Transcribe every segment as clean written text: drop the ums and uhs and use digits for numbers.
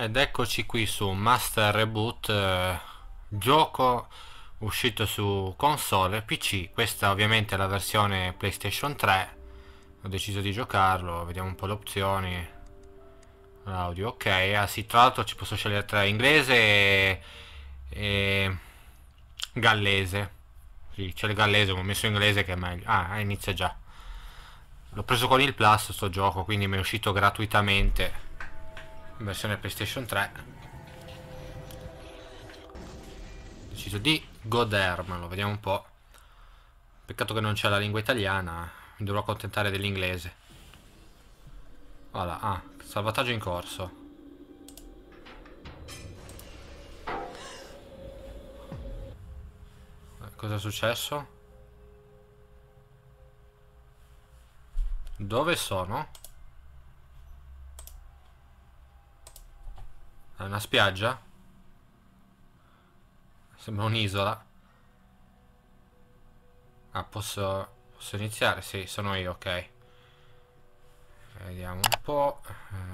Ed eccoci qui su Master Reboot, gioco uscito su console e PC. Questa ovviamente è la versione PlayStation 3. Ho deciso di giocarlo, vediamo un po' le opzioni. L'audio, ok. Ah sì, tra l'altro ci posso scegliere tra inglese e gallese. Sì, c'è il gallese, ma ho messo inglese che è meglio. Ah, inizia già. L'ho preso con il Plus sto gioco, quindi mi è uscito gratuitamente in versione PlayStation 3. Ho deciso di godermelo, vediamo un po'. Peccato che non c'è la lingua italiana, mi dovrò accontentare dell'inglese. Voilà, ah, salvataggio in corso. Cosa è successo? Dove sono? È una spiaggia? Sembra un'isola. Ah, posso iniziare? Sì, sono io, ok. Vediamo un po'.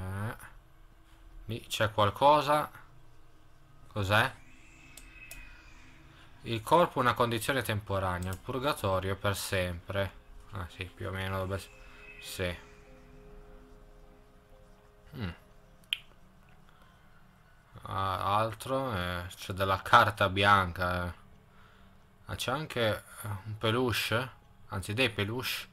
Lì c'è qualcosa. Cos'è? Il corpo è una condizione temporanea, il purgatorio è per sempre. Ah sì, più o meno dovrebbe essere. Sì. Ah, altro, c'è della carta bianca. Ah, c'è anche un peluche, anzi dei peluche.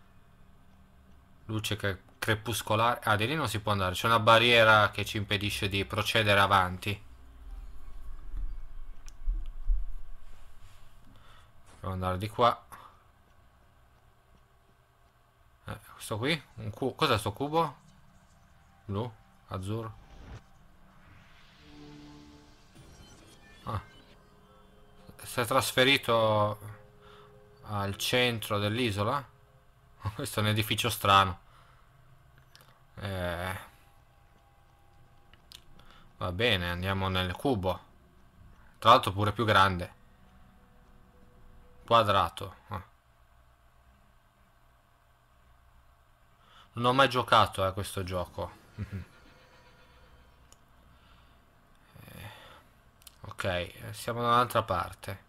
Luce crepuscolare. Ah, di lì non si può andare, c'è una barriera che ci impedisce di procedere avanti. Devo andare di qua. Questo qui? Un cubo. Cos'è sto cubo? Blu? Azzurro? Ah, si è trasferito al centro dell'isola? Questo è un edificio strano. Eh, va bene, andiamo nel cubo. Tra l'altro pure più grande. Quadrato. Ah. Non ho mai giocato a questo gioco. Ok, siamo da un'altra parte.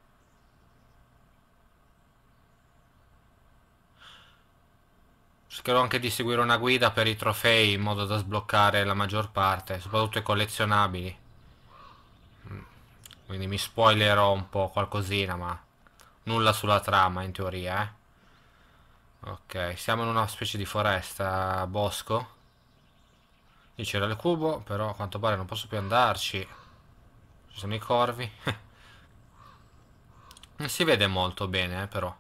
Cercherò anche di seguire una guida per i trofei in modo da sbloccare la maggior parte, soprattutto i collezionabili. Quindi mi spoilerò un po' qualcosina, ma nulla sulla trama in teoria, eh. Ok, siamo in una specie di foresta, bosco. Lì c'era il cubo, però a quanto pare non posso più andarci. Ci sono i corvi. Non si vede molto bene, però.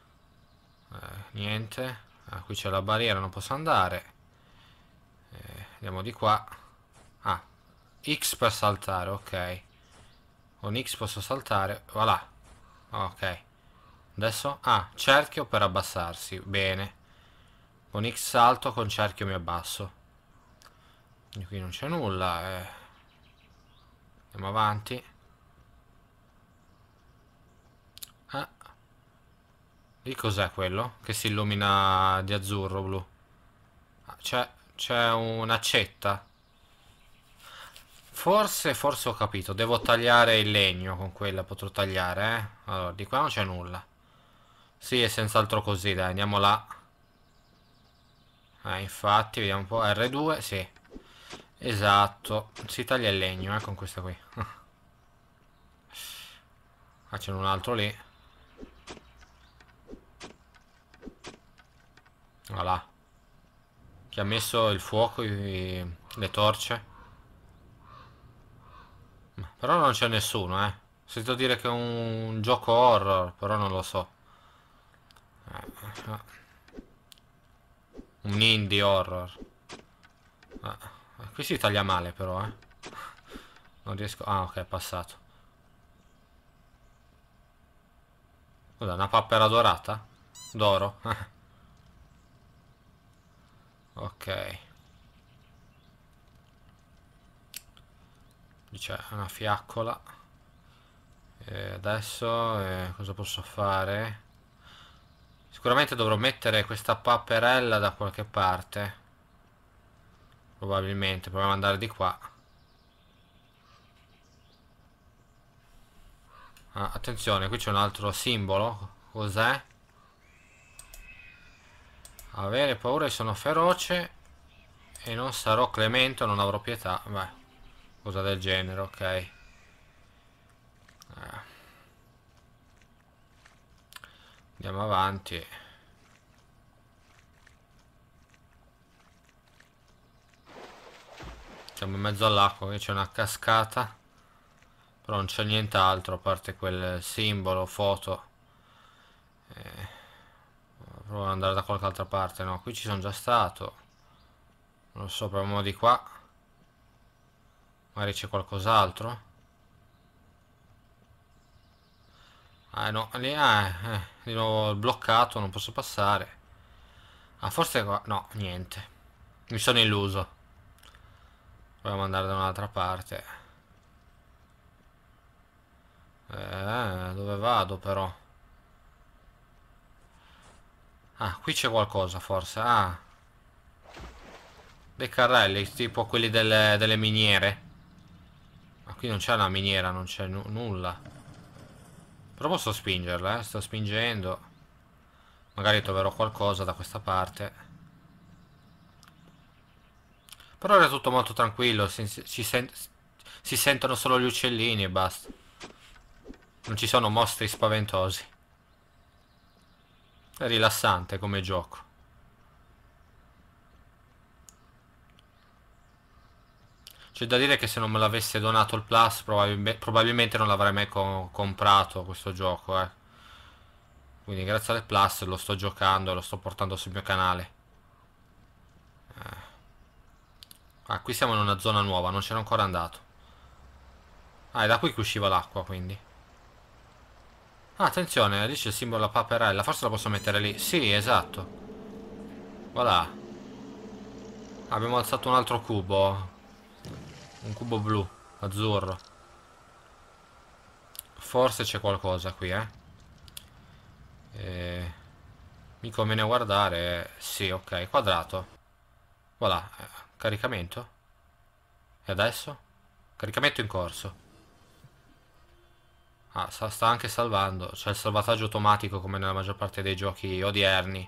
Niente. Ah, qui c'è la barriera, non posso andare. Andiamo di qua. Ah, X per saltare, ok. Con X posso saltare. Voilà. Ok. Adesso? Ah, cerchio per abbassarsi. Bene. Con X salto, con cerchio mi abbasso. Quindi qui non c'è nulla. Andiamo avanti. Ah, lì cos'è quello? Che si illumina di azzurro blu. Ah, c'è un'accetta. Forse ho capito. Devo tagliare il legno con quella. Potrò tagliare, eh? Allora, di qua non c'è nulla. Sì, è senz'altro così, dai, andiamo là. Infatti, vediamo un po'. R2, sì. Esatto. Si taglia il legno, con questa qui. Ah, c'è un altro lì. Voilà. Chi ha messo il fuoco, le torce. Però non c'è nessuno, eh. Ho sentito dire che è un gioco horror, però non lo so. Un indie horror. Qui si taglia male però, eh. Non riesco. Ah, ok, è passato. Cos'è, una papera dorata? D'oro? Ok. Lì c'è una fiaccola. E adesso cosa posso fare? Sicuramente dovrò mettere questa papperella da qualche parte. Probabilmente. Proviamo ad andare di qua. Ah, attenzione, qui c'è un altro simbolo. Cos'è? Avere paura, sono feroce e non sarò clemente, non avrò pietà. Beh, cosa del genere, ok. Andiamo avanti. Siamo in mezzo all'acqua, qui c'è una cascata. Però non c'è nient'altro a parte quel simbolo, foto. Provo ad andare da qualche altra parte. No, qui ci sono già stato. Non lo so, proviamo di qua. Magari c'è qualcos'altro. Ah no, lì di nuovo bloccato, non posso passare. Ah, forse qua. No, niente. Mi sono illuso. Proviamo ad andare da un'altra parte. Dove vado però? Ah, qui c'è qualcosa forse. Ah, dei carrelli, tipo quelli delle miniere. Ma qui non c'è una miniera, non c'è nulla. Però posso spingerla, sto spingendo. Magari troverò qualcosa da questa parte. Però era tutto molto tranquillo, si sentono solo gli uccellini e basta. Non ci sono mostri spaventosi. È rilassante come gioco. C'è da dire che se non me l'avesse donato il Plus probabilmente non l'avrei mai comprato questo gioco, eh. Quindi grazie al Plus lo sto giocando e lo sto portando sul mio canale. Ah, qui siamo in una zona nuova, non c'ero ancora andato. Ah, è da qui che usciva l'acqua, quindi. Ah, attenzione, lì c'è il simbolo della paperella. Forse la posso mettere lì. Sì, esatto. Voilà. Abbiamo alzato un altro cubo. Un cubo blu, azzurro. Forse c'è qualcosa qui, eh. Mi conviene guardare. Sì, ok, quadrato. Voilà, caricamento. E adesso? Caricamento in corso. Ah, sta anche salvando. C'è il salvataggio automatico come nella maggior parte dei giochi odierni.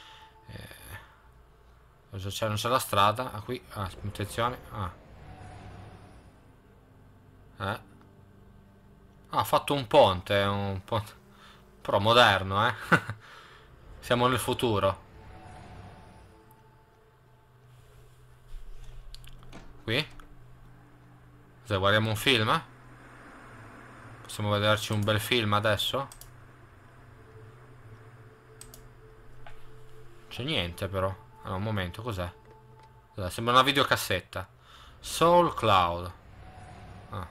Cosa c'è? Non c'è la strada. Ah, qui. Ah, attenzione. Ah. Ah, ha fatto un ponte. Un ponte. Però moderno, eh. Siamo nel futuro. Qui? Se guardiamo un film? Possiamo vederci un bel film adesso? C'è niente però. Allora, un momento, cos'è? Sembra una videocassetta. Soul Cloud. Ah.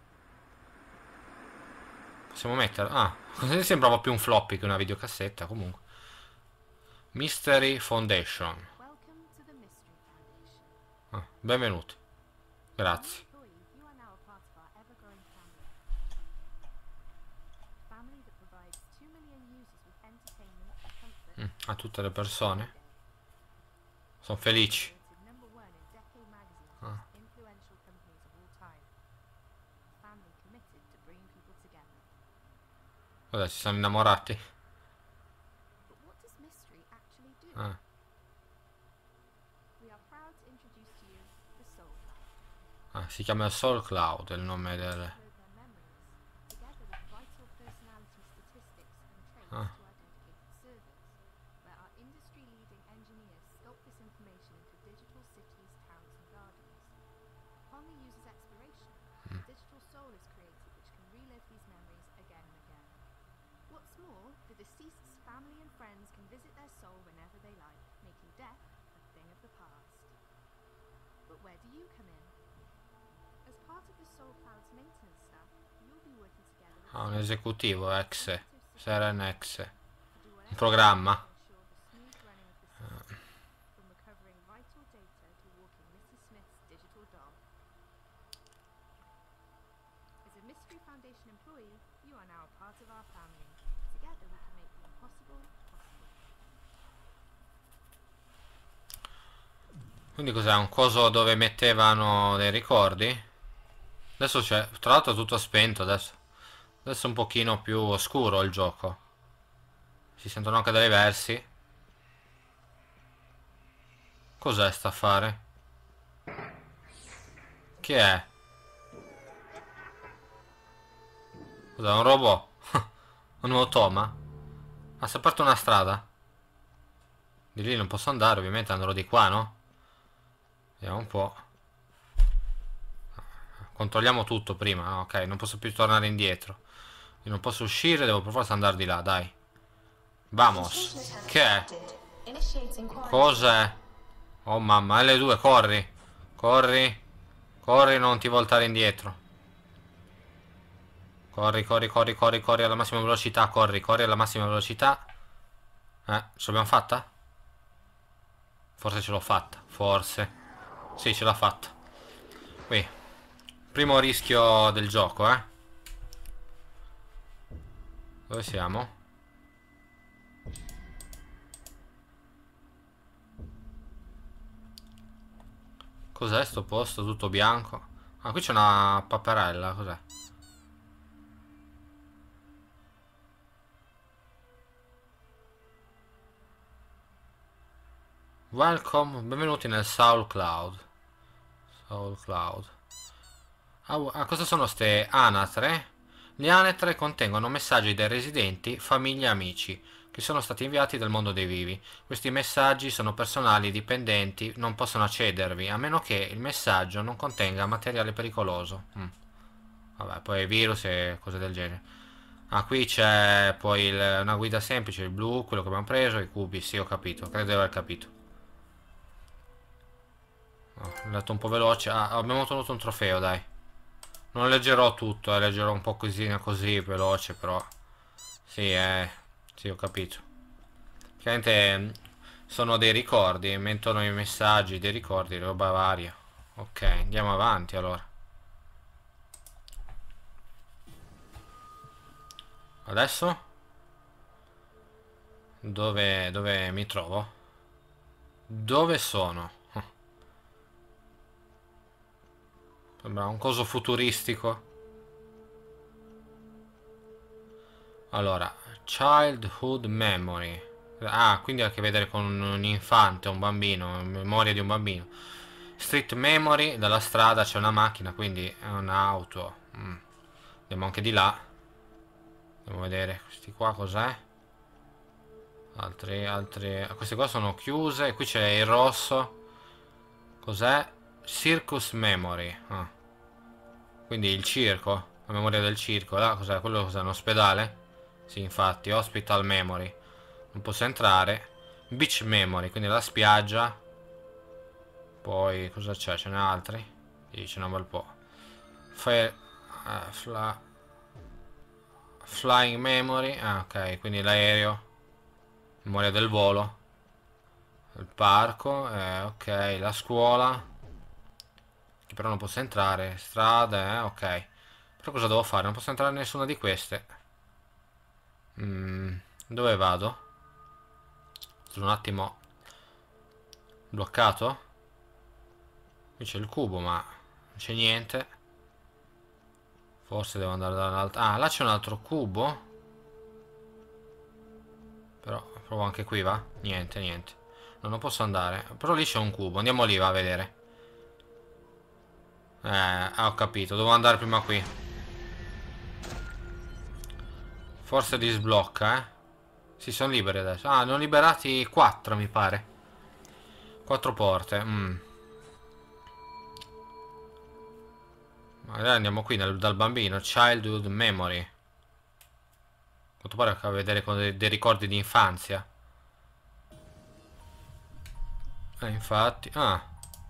Possiamo mettere... Ah, così sembrava più un floppy che una videocassetta, comunque. Mystery Foundation. Ah, benvenuti. Grazie. A tutte le persone. Sono felici. Ah. Cos'è, si sono innamorati? Ah. Ah, si chiama Soul Cloud, è il nome del... Ah. Ah, un esecutivo, ex. Seren ex. Un programma. Quindi cos'è? Un coso dove mettevano dei ricordi? Adesso c'è... Tra l'altro è tutto spento adesso. Adesso è un pochino più oscuro il gioco. Si sentono anche delle versi. Cos'è sta affare? Chi è? Cos'è, un robot? Un automa? Ha si è aperto una strada? Di lì non posso andare, ovviamente andrò di qua, no? Vediamo un po'. Controlliamo tutto prima. Ah, ok, non posso più tornare indietro. Io non posso uscire, devo per forza andare di là, dai. Vamos. Che è? Cos'è? Oh mamma, L2, corri. Corri. Corri, non ti voltare indietro. Corri, corri, corri, corri, corri alla massima velocità, corri, corri alla massima velocità. Ce l'abbiamo fatta? Forse ce l'ho fatta, forse. Sì, ce l'ha fatta. Qui. Primo rischio del gioco, eh. Dove siamo? Cos'è sto posto? Tutto bianco. Ah, qui c'è una paperella, cos'è? Welcome, benvenuti nel Soul Cloud. Soul Cloud. Cosa sono ste anatre? Le anatre contengono messaggi dai residenti, famiglie e amici, che sono stati inviati dal mondo dei vivi. Questi messaggi sono personali e dipendenti, non possono accedervi, a meno che il messaggio non contenga materiale pericoloso. Vabbè, poi virus e cose del genere. Ah, qui c'è poi una guida semplice, il blu, quello che abbiamo preso, i cubi, sì, ho capito, credo di aver capito. Ho letto un po' veloce. Ah, abbiamo ottenuto un trofeo, dai. Non leggerò tutto, leggerò un po' così, veloce, però. Sì, sì, ho capito. Chiaramente sono dei ricordi, mettono i messaggi, dei ricordi, roba varia. Ok, andiamo avanti allora. Adesso? Dove mi trovo? Dove sono? Sembra un coso futuristico. Allora, childhood memory. Ah, quindi ha a che vedere con un infante, un bambino, memoria di un bambino. Street memory, dalla strada c'è una macchina, quindi è un'auto. Andiamo anche di là. Andiamo a vedere questi qua cos'è. Altri. Queste qua sono chiuse. Qui c'è il rosso. Cos'è? Circus memory. Ah. Quindi il circo. La memoria del circo. Là cos'è? Quello cos'è? Un ospedale? Sì, infatti. Hospital memory. Non posso entrare. Beach memory. Quindi la spiaggia. Poi cosa c'è? Ce n'è altri? Sì, ce n'è un bel po'. Flying memory. Ah, ok. Quindi l'aereo. Memoria del volo. Il parco. Ok. La scuola. Che però non posso entrare. Strade. Ok. Però cosa devo fare? Non posso entrare in nessuna di queste. Dove vado? Sono un attimo bloccato. Qui c'è il cubo, ma non c'è niente. Forse devo andare dall'altro. Ah, là c'è un altro cubo. Però provo anche qui, va? Niente, niente. No, non posso andare. Però lì c'è un cubo. Andiamo lì, va a vedere. Ho capito. Devo andare prima qui. Forse li sblocca, eh. Si sono liberi adesso. Ah, ne ho liberati 4, mi pare. 4 porte. Magari andiamo qui dal bambino. Childhood memory. Quanto pare che a vedere con dei ricordi di infanzia. Infatti. Ah.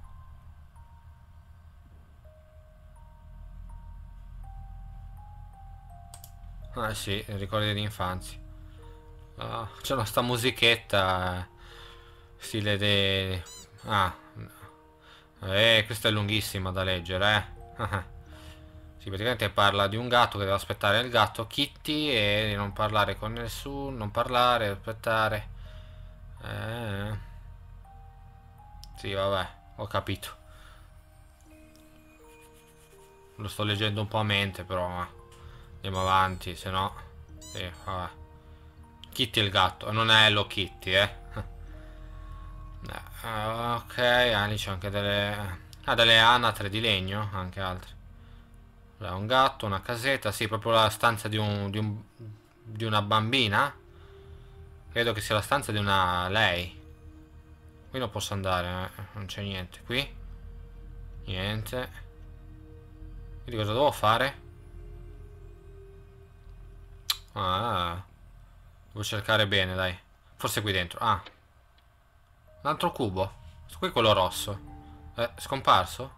Ah sì, ricordi di infanzia. Ah, c'è una sta musichetta. Stile de. Ah. Questa è lunghissima da leggere, eh. Sì, praticamente parla di un gatto che deve aspettare il gatto Kitty e di non parlare con nessuno, non parlare, aspettare. Eh. Sì, vabbè, ho capito. Lo sto leggendo un po' a mente, però. Andiamo avanti, se no... Sì, vabbè. Kitty il gatto, non è Hello Kitty, eh. Ok, lì c'è anche delle... Ah, delle anatre di legno, anche altre. Un gatto, una casetta, sì, proprio la stanza di una bambina. Credo che sia la stanza di una... lei. Qui non posso andare, non c'è niente. Qui? Niente. Quindi cosa devo fare? Ah, devo cercare bene, dai. Forse qui dentro. Ah, un altro cubo. Qui quello rosso. È scomparso?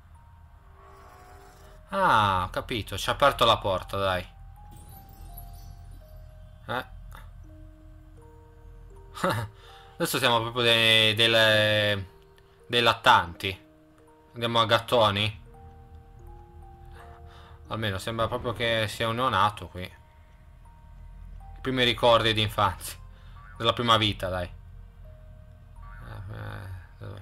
Ah, ho capito. Ci ha aperto la porta, dai. Eh. Adesso siamo proprio dei lattanti. Andiamo a gattoni. Almeno sembra proprio che sia un neonato qui. I primi ricordi di infanzia. Della prima vita, dai. Dove?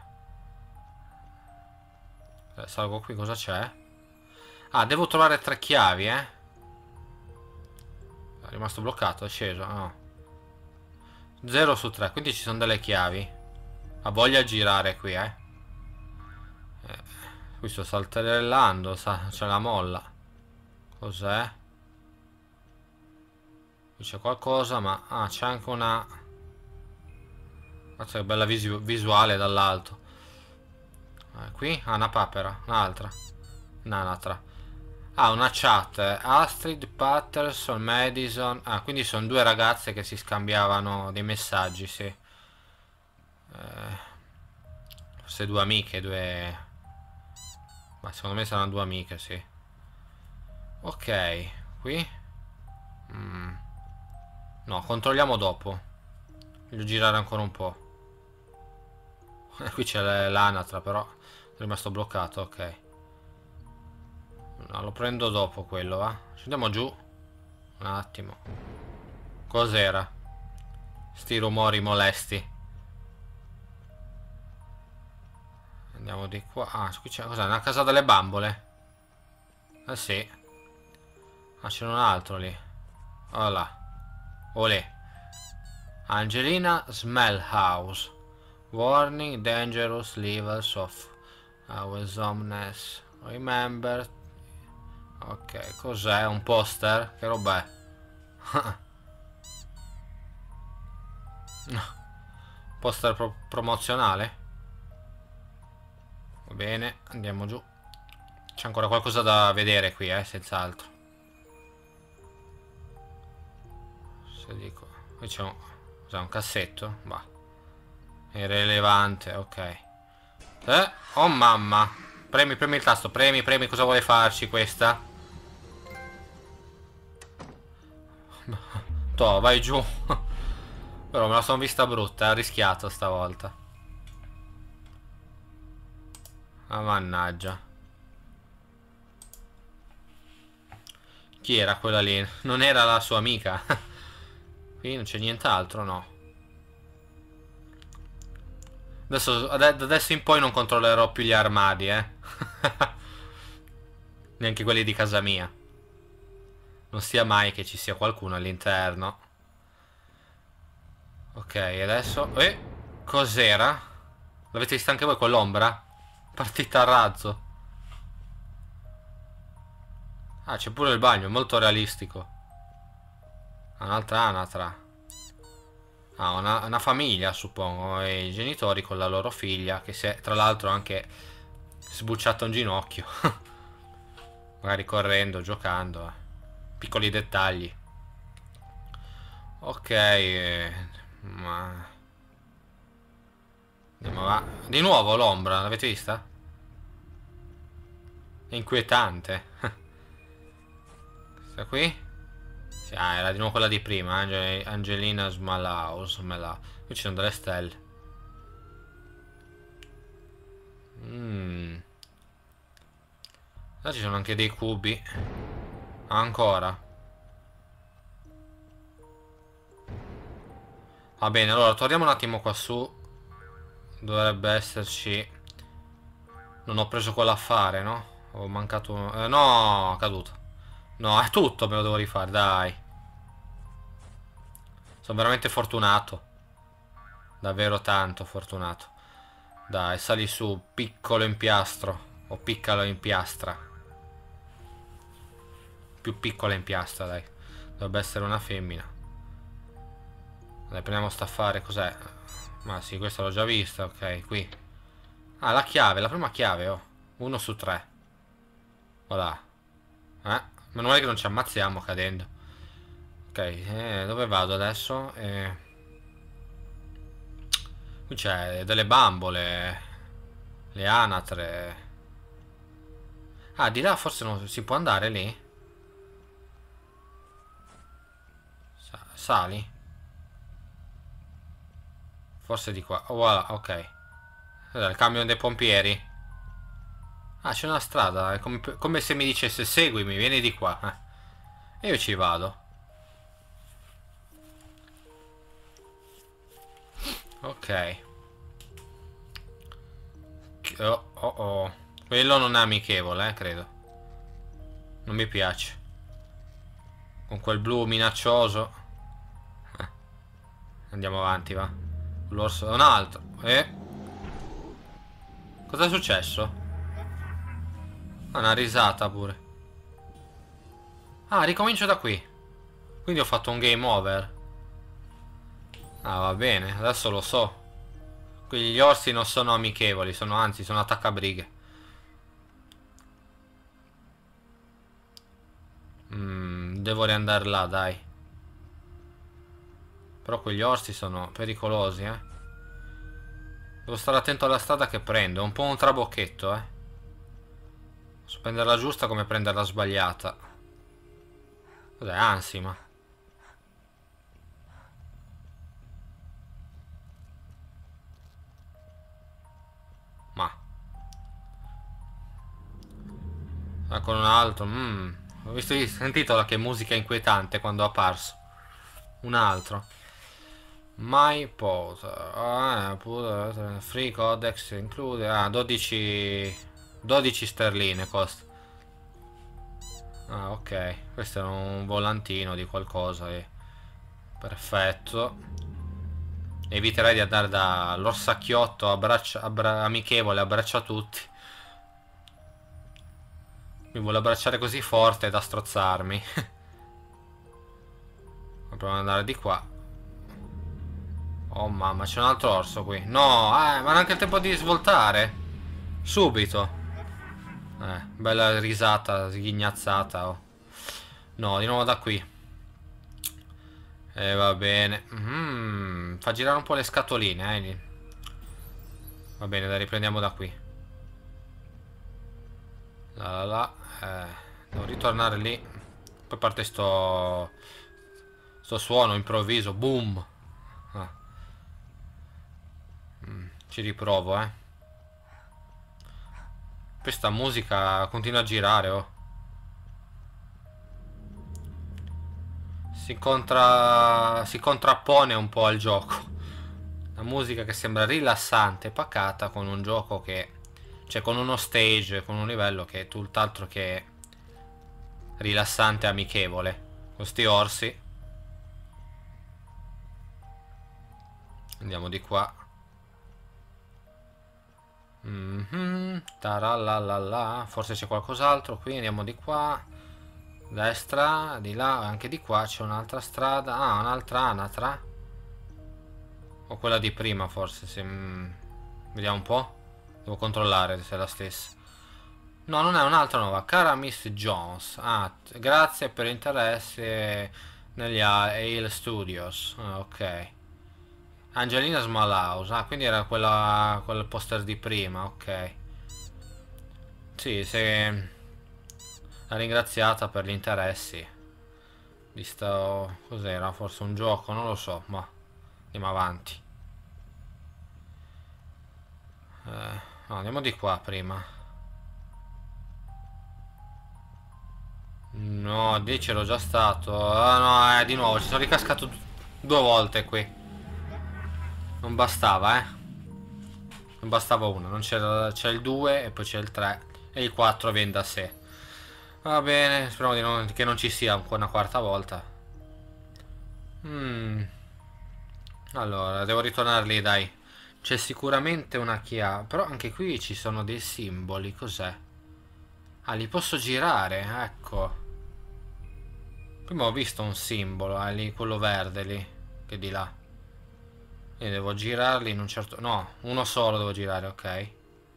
Salgo qui, cosa c'è? Ah, devo trovare 3 chiavi, eh. È rimasto bloccato, è sceso. No. 0 su 3, quindi ci sono delle chiavi. Ha voglia di girare qui, eh. Qui sto saltellando, c'è la molla. Cos'è? Qui c'è qualcosa, ma... Ah, c'è anche una... Guarda che bella visuale dall'alto. Qui? Ah, una papera, un'altra. Un'altra. Ah, una chat. Astrid, Patterson, Madison. Ah, quindi sono 2 ragazze che si scambiavano dei messaggi, sì. Forse 2 amiche, 2... Ma secondo me saranno 2 amiche, sì. Ok, qui? No, controlliamo dopo. Voglio girare ancora un po'. Qui c'è l'anatra, però è rimasto bloccato, ok. No, lo prendo dopo quello, va. Scendiamo giù. Un attimo. Cos'era? Sti rumori molesti. Andiamo di qua. Ah, qui c'è... Cos'è? Una casa delle bambole? Eh sì. Ah, c'è un altro lì. Voilà. Olè. Angelina Smellhouse. Warning, dangerous levels of awesomeness. Remember. Ok, cos'è? Un poster? Che roba è? Poster promozionale? Va bene, andiamo giù. C'è ancora qualcosa da vedere qui, senz'altro. Se dico... Qui c'è un... Cos'è, un cassetto? Bah. Irrilevante, ok. Oh mamma. Premi il tasto, premi, cosa vuole farci questa? Toh, vai giù. Però me la sono vista brutta, ha rischiato stavolta. Ah, mannaggia. Chi era quella lì? Non era la sua amica? Qui non c'è nient'altro, no. Da adesso in poi non controllerò più gli armadi, Neanche quelli di casa mia. Non sia mai che ci sia qualcuno all'interno. Ok, adesso... cos'era? L'avete vista anche voi quell'ombra? Partita a razzo. Ah, c'è pure il bagno, molto realistico. Un'altra anatra. Ah, una famiglia, suppongo. E i genitori con la loro figlia, che si è tra l'altro anche sbucciata un ginocchio. Magari correndo, giocando. Piccoli dettagli. Ok. Ma... Andiamo avanti. Di nuovo l'ombra, l'avete vista? È inquietante. Questa qui? Ah, era di nuovo quella di prima, Angelina Smallhouse. Qui ci sono delle stelle. Là ci sono anche dei cubi. Ancora. Va bene, allora torniamo un attimo qua su. Dovrebbe esserci... Non ho preso quell'affare, no? Ho mancato... no, caduto. No, è tutto, me lo devo rifare, dai. Sono veramente fortunato. Davvero tanto fortunato. Dai, sali su, piccolo impiastro. O piccolo impiastra. Più piccola impiastra, dai. Dovrebbe essere una femmina. Dai, prendiamo sta affare, cos'è? Ma sì, questo l'ho già visto, ok, qui. Ah, la chiave, la prima chiave, oh. 1 su 3. Voilà. Meno male che non ci ammazziamo cadendo. Ok, dove vado adesso? Qui c'è delle bambole. Le anatre. Ah, di là forse non si può andare lì? Sali? Forse di qua. Oh, voilà, ok. Cos'è, il camion dei pompieri? Ah, c'è una strada. È come se mi dicesse seguimi, vieni di qua. E io ci vado. Ok. Oh, oh, oh. Quello non è amichevole, credo. Non mi piace. Con quel blu minaccioso. Andiamo avanti, va. L'orso. Un altro. Cosa è successo? Ah, una risata pure. Ah, ricomincio da qui. Quindi ho fatto un game over. Ah, va bene, adesso lo so. Qui gli orsi non sono amichevoli, anzi, sono attaccabrighe. Devo riandare là, dai. Però quegli orsi sono pericolosi, Devo stare attento alla strada che prendo. È un po' un trabocchetto, So prenderla giusta come prenderla sbagliata. Cos'è? Ansima. Ma. Ancora un altro. Ho sentito che musica inquietante quando è apparso. Un altro. My pose. Free codex include. 12 sterline costa. Ah, ok. Questo è un volantino di qualcosa. Perfetto. Eviterei di andare dall'orsacchiotto amichevole, abbraccia tutti. Mi vuole abbracciare così forte da strozzarmi. Proviamo ad andare di qua. Oh mamma, c'è un altro orso qui. No, ma non ha anche il tempo di svoltare. Subito. Bella risata, sghignazzata. Oh. No, di nuovo da qui. Va bene. Fa girare un po' le scatoline, Va bene, dai, riprendiamo da qui. Devo ritornare lì. Poi parte sto suono improvviso. Boom. Ci riprovo, Questa musica continua a girare, oh. Si contrappone un po' al gioco. La musica che sembra rilassante e pacata con un gioco che... Cioè con uno stage, con un livello che è tutt'altro che rilassante e amichevole. Con sti orsi. Andiamo di qua. Tarallalala. Forse c'è qualcos'altro qui. Andiamo di qua. Destra, di là, anche di qua c'è un'altra strada. Ah, un'altra anatra. O quella di prima forse. Vediamo un po'. Devo controllare se è la stessa. No, non è un'altra nuova. Cara Miss Jones. Ah, grazie per l'interesse negli Ale Studios. Ah, ok. Angelina Smallhouse. Ah, quindi era quel poster di prima. Ok. Sì, se... La ringraziata per gli interessi. Visto... Cos'era? Forse un gioco? Non lo so, ma... Andiamo avanti. No, andiamo di qua prima. No, lì c'ero già stato. Ah no, di nuovo, ci sono ricascato 2 volte qui. Non bastava, Non bastava uno, non c'era il 2 e poi c'è il 3 e il 4 viene da sé. Va bene, speriamo che non ci sia ancora una quarta volta. Allora, devo ritornare lì, dai. C'è sicuramente una chiave. Però anche qui ci sono dei simboli. Cos'è? Ah, li posso girare, ecco. Prima ho visto un simbolo, lì, quello verde lì. Che di là. E devo girarli in un certo... No, uno solo devo girare, ok.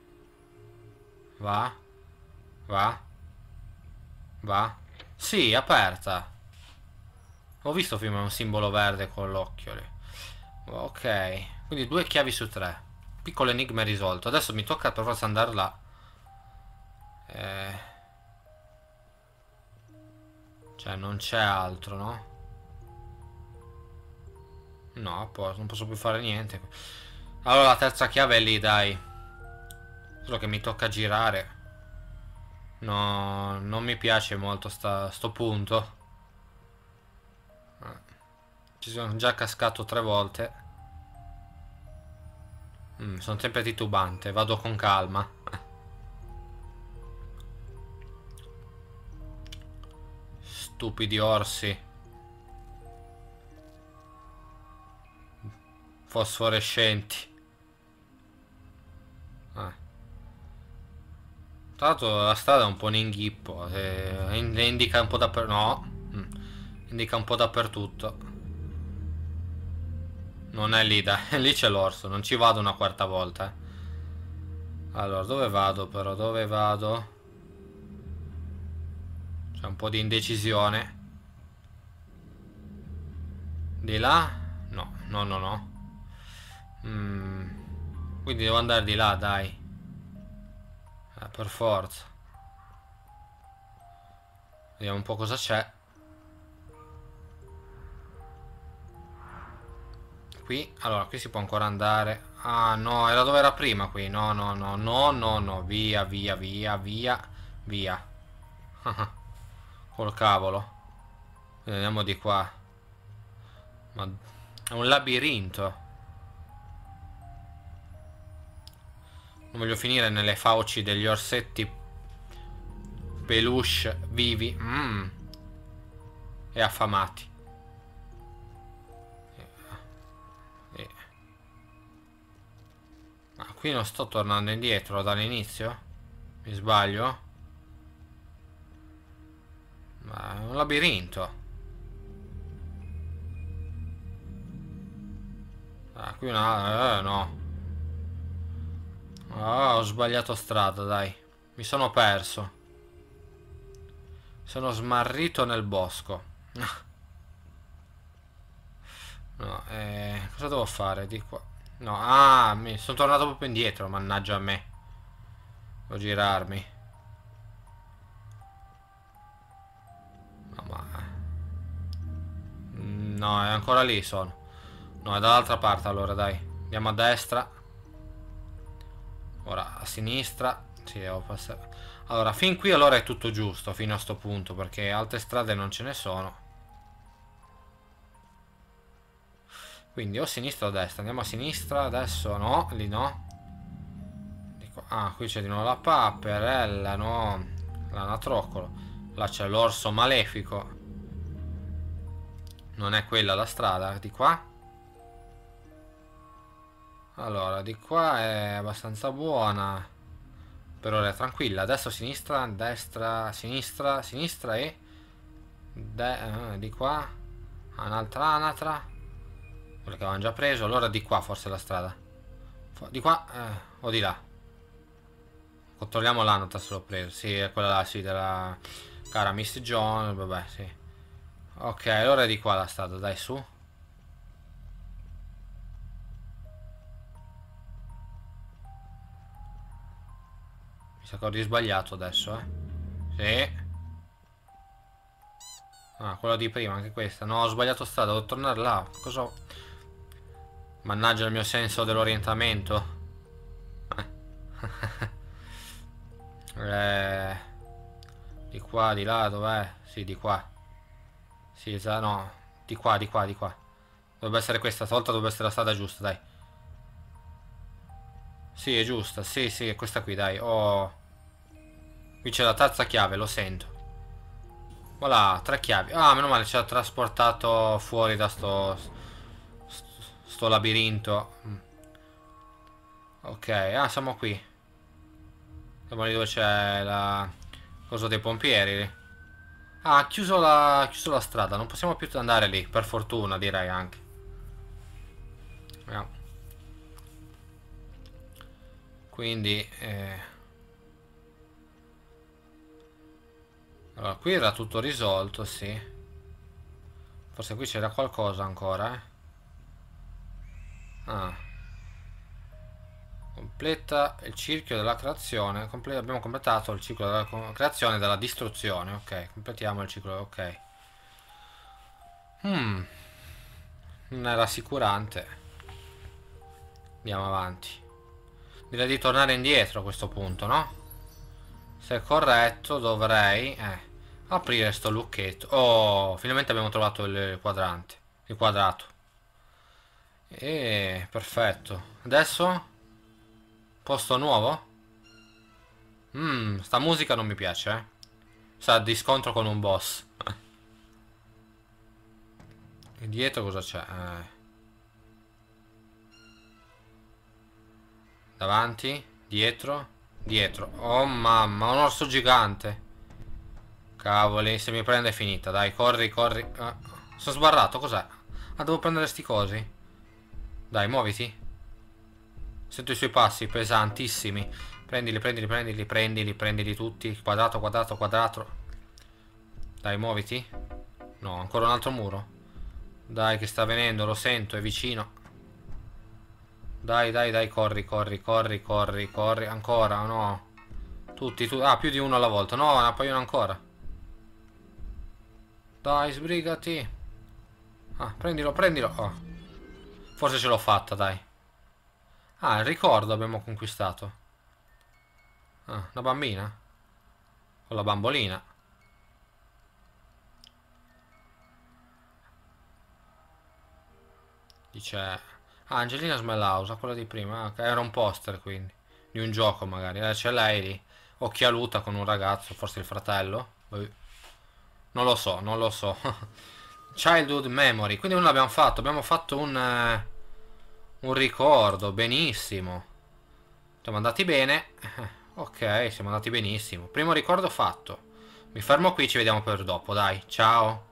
Va. Va. Va. Sì, aperta. Ho visto prima un simbolo verde con l'occhio lì. Ok. Quindi 2 chiavi su 3. Piccolo enigma risolto. Adesso mi tocca per forza andare là. Cioè, non c'è altro, no? No, non posso più fare niente. Allora la terza chiave è lì, dai. Solo che mi tocca girare. No, non mi piace molto sto punto. Ci sono già cascato 3 volte. Sono sempre titubante, vado con calma. Stupidi orsi. Fosforescenti. Tra l'altro la strada è un po' in inghippo. Indica un po' dappertutto. No. Indica un po' dappertutto. Non è lì, dai. Lì c'è l'orso. Non ci vado una quarta volta. Allora, dove vado però? Dove vado? C'è un po' di indecisione. Di là? No, no, no, no. Quindi devo andare di là, dai. Per forza. Vediamo un po' cosa c'è. Qui, allora, qui si può ancora andare. Ah, no, era dove era prima qui. No, no, no, no, no, no. Via, via, via, via, via. Col cavolo. Andiamo di qua. Ma è un labirinto. Non voglio finire nelle fauci degli orsetti peluche vivi. E affamati. Ma qui non sto tornando indietro dall'inizio? Mi sbaglio? Ma è un labirinto. Ah, qui no. Ah, ho sbagliato strada, dai. Mi sono perso. Sono smarrito nel bosco. No, cosa devo fare? Di qua. No, mi sono tornato proprio indietro, mannaggia a me. Devo girarmi. No, ma... No, è ancora lì sono. No, è dall'altra parte allora, dai. Andiamo a destra. Ora a sinistra. Sì, devo passare. Allora, fin qui allora è tutto giusto, fino a sto punto, perché altre strade non ce ne sono. Quindi o sinistra o destra. Andiamo a sinistra, adesso no, lì no. Ah, qui c'è di nuovo la papperella, no. L'anatroccolo. Là c'è l'orso malefico. Non è quella la strada, di qua. Allora, di qua è abbastanza buona. Per ora è tranquilla. Adesso sinistra, destra, sinistra, sinistra e... di qua. Un'altra anatra. Quella che avevamo già preso. Allora di qua forse è la strada. Di qua o di là. Controlliamo l'anatra se l'ho preso. Sì, è quella là, sì, della cara Miss John. Vabbè, sì. Ok, allora è di qua la strada, dai, su. Mi sa che ho risbagliato adesso, Sì. Ah, quella di prima, anche questa. No, ho sbagliato strada, devo tornare là. Cosa ho... Mannaggia il mio senso dell'orientamento. Di qua, di là, dov'è? Sì, di qua. Sì, no. Di qua, di qua, di qua. Dovrebbe essere questa, stavolta dovrebbe essere la strada giusta, dai. Sì, è giusta, sì, sì, è questa qui, dai. Oh. Qui c'è la terza chiave, lo sento. Voilà, 3 chiavi. Ah, meno male, ci ha trasportato fuori da sto labirinto. Ok, ah, siamo qui. Siamo lì dove c'è la cosa dei pompieri. Ah, ha chiuso la strada, non possiamo più andare lì, per fortuna direi anche. Vediamo. Quindi, allora, qui era tutto risolto, sì. Forse qui c'era qualcosa ancora, eh. Ah. Completa il cerchio della creazione. Abbiamo completato il ciclo della creazione e della distruzione. Ok, completiamo il ciclo. Ok. Non è rassicurante. Andiamo avanti. Direi di tornare indietro a questo punto, no? Se è corretto dovrei aprire sto lucchetto. Oh, finalmente abbiamo trovato il quadrante. Il quadrato. E perfetto. Adesso posto nuovo? Sta musica non mi piace, eh. Sa di scontro con un boss. E dietro cosa c'è? Davanti? Dietro? Dietro. Oh mamma, un orso gigante. Cavoli, se mi prende è finita. Dai, corri, corri. Sono sbarrato, cos'è? Ah, devo prendere sti cosi. Dai, muoviti. Sento i suoi passi pesantissimi. Prendili, prendili, prendili, prendili, prendili tutti. Quadrato, quadrato, quadrato. Dai, muoviti. No, ancora un altro muro. Dai, che sta venendo, lo sento, è vicino. Dai, dai, dai, corri, corri, corri, corri, corri. Ancora, no. Tutti, tu. Ah, più di uno alla volta. No, ne appaiono ancora. Dai, sbrigati. Ah, prendilo, prendilo. Oh. Forse ce l'ho fatta, dai. Ah, il ricordo abbiamo conquistato. Ah, una bambina? Con la bambolina. Dice... Ah, Angelina Smellhouse, quella di prima. Ah, che era un poster, quindi. Di un gioco, magari. C'è lei lì. Occhialuta con un ragazzo, forse il fratello. Non lo so, non lo so. Childhood Memory. Quindi non l'abbiamo fatto. Abbiamo fatto un ricordo. Benissimo. Siamo andati bene. Ok, siamo andati benissimo. Primo ricordo fatto. Mi fermo qui, ci vediamo per dopo, dai. Ciao.